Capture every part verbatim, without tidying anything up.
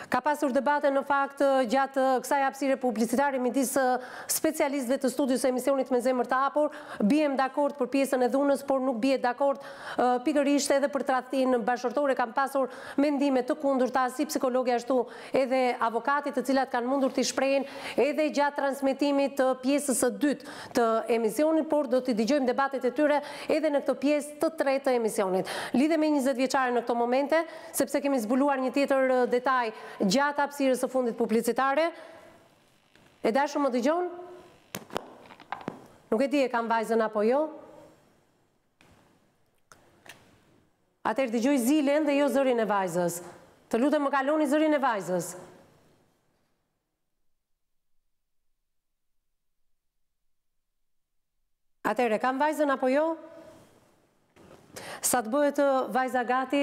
Ka pasur debate në fakt gjatë kësaj hapësire publicitare midis specialistëve të studios së emisionit Me zemër të hapur. Bijem dakord për pjesën e dhunës, por nuk bie dakord pikërisht edhe për tradhtinë bashkëtorë. Kam pasur mendime të kundërta si psikologë ashtu edhe avokatit, të cilat kanë mundur të shprehin edhe gjatë transmetimit të pjesës së dytë të emisionit, por do të dëgjojmë debatet e tyre edhe në këtë pjesë të tretë të emisionit. Lidhe me njëzet vjeçare në këto momente, sepse kemi zbuluar një tjetër detaj gjatë hapësirës së fundit publicitare. E dashur më dëgjon? Nuk e di e kam vajzën apo jo? Atëherë dëgjoj zilen dhe jo zërin e vajzës. Të lutem më kaloni zërin e vajzës. Atëherë kam vajzën apo jo? Sa të bëhet vajza gati,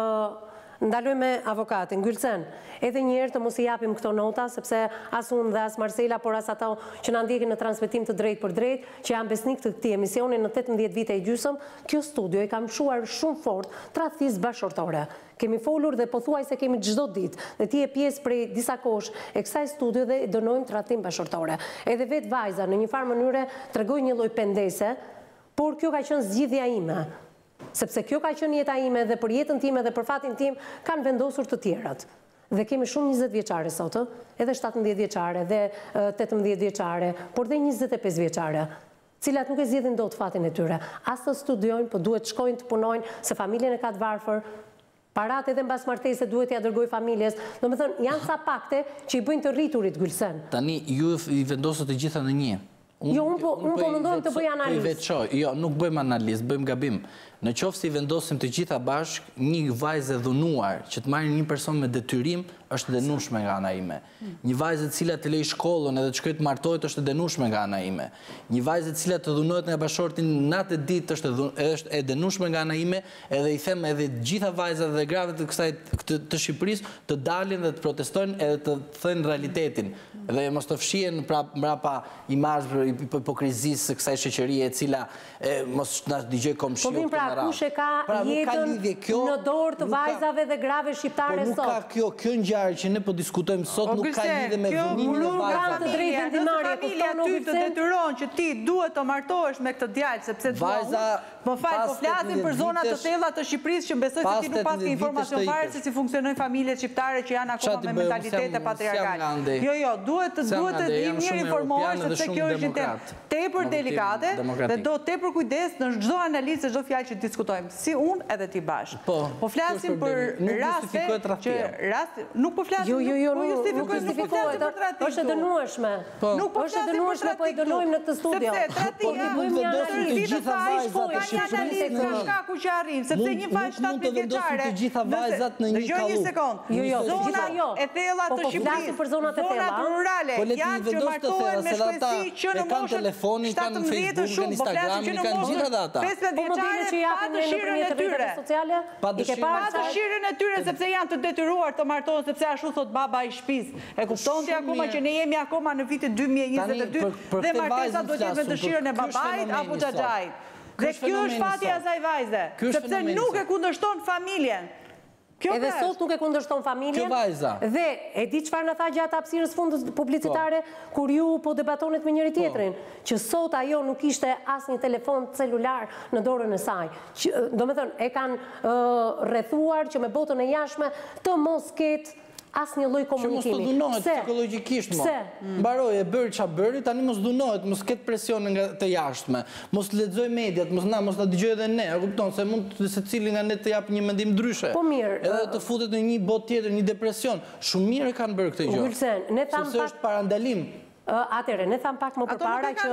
ndaloj me avokatin. Gylsen, edhe njerë të mos i japim këto nota, sepse as unë dhe as Marcela, por as ato që na ndjekin në transmetim të drejt për drejt, që janë besnik të këtij emisioni në tetëmbëdhjetë vite e gjysmë, kjo studio e kam shuar shumë fort tradhtisë bashkëtorë. Kemi folur dhe pothuaj se kemi çdo ditë, dhe ti je pjesë prej disa kosh e kësaj studio dhe dënojmë tradhtim bashkëtorë. Edhe vetë vajza në një farë mënyre tregoi një lloj pendese, por kjo ka qenë zgjidhja ime. Sepse kjo ka qenë jeta ime dhe për jetën time dhe për fatin tim kanë vendosur të tjerat. Dhe kemi shumë njëzet vjeçare sot, edhe shtatëmbëdhjetë vjeçare, dhe tetëmbëdhjetë vjeçare, por dhe njëzet e pesë vjeçare, cilat nuk e zgjidhin dot fatin e tyre. As të studiojnë, po duhet shkojnë të punojnë, se familjen e ka të varfër, parat edhe mbas martese duhet ja dërgoj familjes. Do me thënë, janë sa pakte që i bëjnë të rriturit, Gylsen. Tani, ju i vendosët të gjitha në një. Jo, unë po mundojmë të bëj analizë. Jo, nuk bëjmë analizë, bëjmë gabim. Në qoftë si vendosim të gjitha bashk, një vajzë e dhunuar që të marrë një person me detyrim është dënueshme nga ana ime. Një vajzë e cila të lej shkollën edhe të shkojë të martohet është dënueshme nga ana ime. Një vajzë e cila të dhunohet nga bashorti natë e ditë është është e dënueshme nga ana ime, edhe i them edhe të gjitha vajzat dhe gravet të kësaj të Shqipërisë të dalin dhe të protestojnë edhe të thënë realitetin. Dhe mos të fshihen mbrapa imazh hipokrizisë së kësaj shoqërie e cila mos na dëgjoj komshiu. Kush e ka jetën në dorë të vajzave dhe grave shqiptare sot? Po nuk ka kjo, kjo ngjarje që ne po diskutojmë sot nuk ka lidhje me dhunimin e vajzave. Familja ty të detyron që ti duhet të martohesh me këtë djalë, sepse vajza më fal, po flasim për zonat të thella të Shqipërisë që besoj se ti nuk pas ke informacion fare se si funksionojnë familjet shqiptare që janë akoma me mentalitete patriarkale. Jo, jo, duhet të duhet të jemi mirë informuar sepse kjo është një temë tepër delikate dhe do tepër kujdes në çdo analizë, çdo fjalë që diskutojmë, si unë edhe ti bashkë. Po flasim për raste që raste nuk po flasim. Jo, jo, jo, nuk justifikohet. Është e dënueshme. Nuk është e dënueshme, po e dënojmë në këtë studio. Po ne bëjmë një analizë të vajzave të Shqipërisë nga shkaku që arrin, sepse një vajzë shtatëmbëdhjetë vjeçare. Të gjitha vajzat në një kallu. Dëgjoj një sekond. Jo, jo, zona e thella të Shqipërisë. Për zonat e thella. Zonat rurale janë që martohen me shpejtësi që në moshën telefonin, kanë Facebook, kanë Instagram, kanë gjitha data. pesëmbëdhjetë vjeçare pa dëshirën e tyre. Pa dëshirën e tyre sepse janë të detyruar të martohen sepse ashtu thot baba i shtëpisë. E kupton ti akoma që ne jemi akoma në vitin dy mijë e njëzet e dy dhe martesa do të jetë me dëshirën e babait apo xhaxhait. Dhe kjo është fati i asaj vajze, sepse nuk e kundërshton familjen. Edhe sot nuk e kundërshton familjen. Dhe e di çfarë na tha gjatë hapësirës fundit publicitare kur ju po debatonit me njëri tjetrin, që sot ajo nuk ishte asnjë telefon celular në dorën e saj. Domethënë e kanë rrethuar që me botën e jashtme të mos ketë asnjë lloj komunikimi. Që mos të dunohet psikologjikisht, mo. Mbaroj e bëri ç'a bëri, tani mos dunohet, mos ketë presion nga të jashtme. Mos lexoj mediat, mos na mos ta dëgjoj edhe ne, e kupton se mund secili nga ne të jap një mendim ndryshe. Po mirë. Edhe të futet në një botë tjetër, një depresion. Shumë mirë kanë bërë këtë gjë. Gylsen, ne tham pak është parandalim. Atëre, ne tham pak më përpara që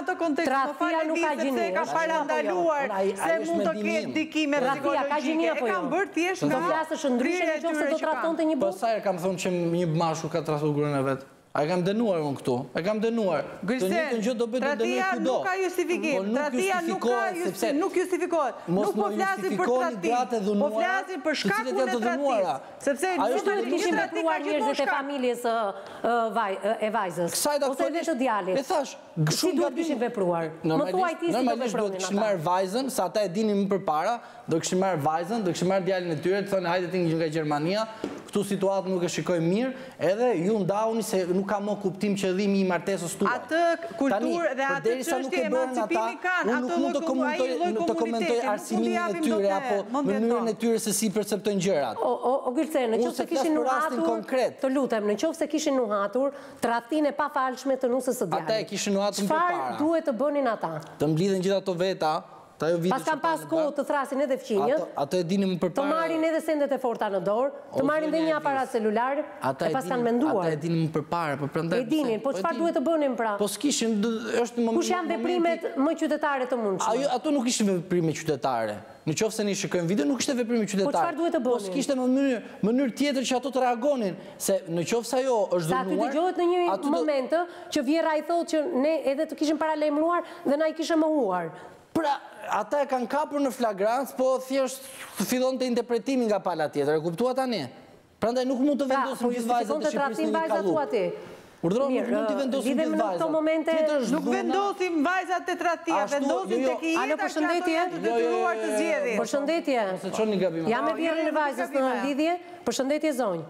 tradhtia nuk ka gjini. Ka parandaluar se mund të ketë ndikime psikologjike. E kanë bërë thjesht nga do flasësh ndryshe në qoftë se do trahtonte një burr. Po sa herë kam thonë që një mashkull ka tradhuar gruan e vet? A kam dënuar unë këtu, a kam dënuar. Gërsen, tratia nuk ka justifikim, tratia nuk ka justifikim, nuk justifikohet. Nuk po flasin për tratim, po flasin për shkakun e tratis. Sepse nuk të kishin vepruar njerëzit e familjes e vajzës, ose dhe të djalit. E thash, si duhet kishin vepruar? Më thuaj ti si do normalisht do të kishin marrë vajzën, sa ata e dinin më përpara, do kishin marrë vajzën, do kishin marrë djalin e tyre, të thonë hajde ti nga Gjermania, këtu situatë nuk e shikoj mirë, edhe ju ndauni se nuk ka më kuptim qëllimi i martesës tuaj. Atë kulturë dhe atë çështje emancipimi kanë, atë nuk të komentoj arsimimin e tyre apo mënyrën e tyre se si perceptojnë gjërat. O Gërsen, në qoftë se kishin nuhatur, të lutem, në qoftë se kishin nuhatur tradhtinë e pafalshme të nusës së djalit. Ata e kishin nuhatur më përpara. Çfarë duhet të bënin ata? Të mblidhen gjithë ato veta. Pas kam pas kohë të thrasin edhe fqinjët, ato e dini më përpara. Të marrin edhe sendet e forta në dorë, të marrin dhe një aparat celular, e pas kanë menduar. Ata e dini më përpara, për prandaj. E dinin, po çfarë duhet të bënin pra? Po s'kishin, është moment. Kush janë veprimet më qytetare të mundshme? Ato nuk ishin veprime qytetare. Në qoftë se ne shikojmë video, nuk ishte veprime qytetare. Po çfarë duhet të bënin? Po s'kishte mënyrë, mënyrë tjetër që ato të reagonin, se në qoftë se ajo është dënuar. Sa aty dëgjohet në një moment që Vjera i thotë që ne edhe të kishim paralajmëruar dhe na i kishte mohuar. Pra, ata e kanë kapur në flagrancë, po thjesht fillon të interpretimi nga pala tjetër, e kuptua tani? Prandaj nuk mund të vendosim gjithë vajzat e Shqipërisë në një kalluk. Urdhëron, nuk mund të vendosim gjithë vajzat. Nuk vendosim vajzat e tratia, vendosim tek i jeta që ato janë të detyruar të zgjedhin. Përshëndetje. Jam me Vjerën e vajzës në lidhje. Përshëndetje zonjë.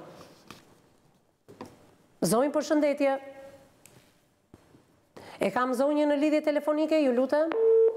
Zonjë, përshëndetje. E kam zonjë në lidhje telefonike, ju lutem.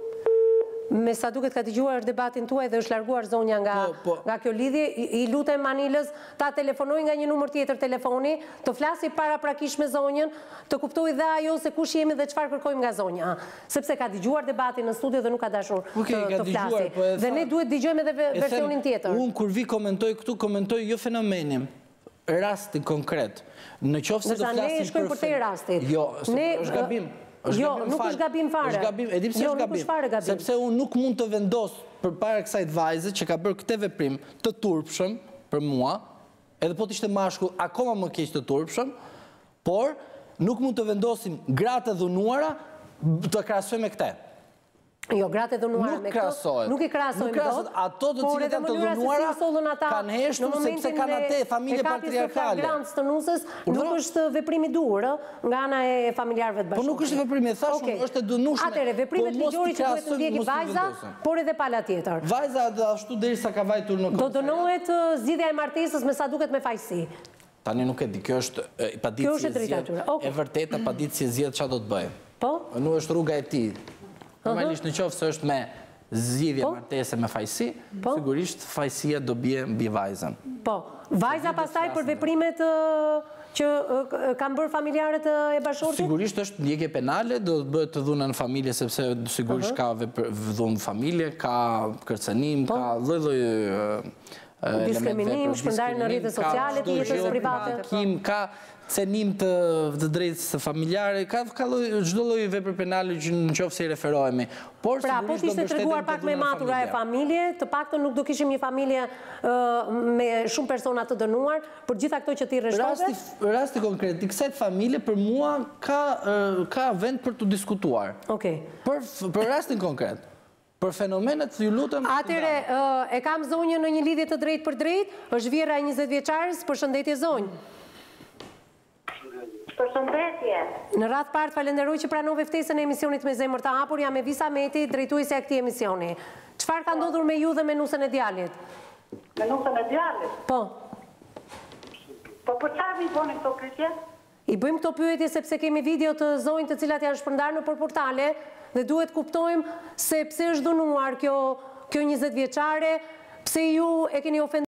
Me sa duket ka dëgjuar debatin tuaj dhe është larguar zonja nga kjo lidhje, i lutem Manilës ta telefonoj nga një numër tjetër telefoni, të flasi para prakish me zonjën, të kuptoj dhe ajo se kush jemi dhe çfarë kërkojmë nga zonja. Sepse ka dëgjuar debatin në studio dhe nuk ka dashur të flasi. Dhe ne duhet dëgjojmë edhe versionin tjetër. Unë kur vi komentoj këtu, komentoj jo fenomenin, rastin konkret. Në qoftë se do flasim për... Nërsa ne shkojmë për te rastit. Jo, është gabim. Jo, nuk është gabim fare. E di pse është gabim. Sepse unë nuk mund të vendos përpara kësaj vajze që ka bërë këtë veprim të turpshëm për mua, edhe po të ishte mashkull akoma më keq të turpshëm, por nuk mund të vendosim gratë e dhunuara të krahasojmë me këtë. Jo, gratë e dhunuara me këto, nuk i krahasojmë dot. Ato të cilët janë të dhunuara kanë heshtur sepse kanë atë familje patriarkale. E kapjes të nusës nuk është veprim i duhur nga ana e familjarëve të bashkuar. Po nuk është veprim, e thash unë, është e dënueshme. Atëre, veprimet ligjore që duhet të ndjekin vajza, por edhe pala tjetër. Vajza ashtu derisa ka vajtur në do dënohet zgjidhja e martesës me sa duket me fajsi. Tani nuk e di, kjo është pa ditë si zgjedh. E vërteta pa ditë si zgjedh çfarë do të bëjë. Po? Nuk është rruga e tij. Normalisht në qoftë se është me zgjidhje martese me fajsi, sigurisht fajsia do bie mbi vajzën. Po, vajza pastaj për veprimet që kanë bërë familjarët e bashortit? Sigurisht është ndjekje penale, do të bëhet të dhuna në familje, sepse sigurisht ka dhunë familje, ka kërcënim, ka lloj-lloj diskriminim, shpërndarje në rrjetet sociale të jetës private. Ka cenim të drejtës familjare, ka çdo lloj vepre penale që në qoftë se i referohemi. Pra, po të ishte treguar pak me matura e familje, të paktën nuk do kishim një familje me shumë persona të dënuar, për gjitha këto që ti rreshtove? Rasti konkret, i kësaj familje për mua ka vend për të diskutuar. Okej. Për rastin konkret. Për fenomenet, ju lutem... Atere, e kam zonjën në një lidhje të drejt për drejt, është Vjera e njëzet vjeçarës, përshëndetje zonjë. Përshëndetje. Në radhë partë falenderoj që pranove ftesën e emisionit me zemër të hapur, jam e Visa Meti, drejtuese e këtij emisioni. Çfarë ka ndodhur me ju dhe me nusën e djalit? Me nusën e djalit? Po. Po për çfarë i bëni këto pyetje? I bëjmë këto pyetje sepse kemi video të zonjë të cilat janë shpërndarë në portale dhe duhet kuptojmë se pse është dënuar kjo njëzet vjeçare, pse ju e keni ofenduar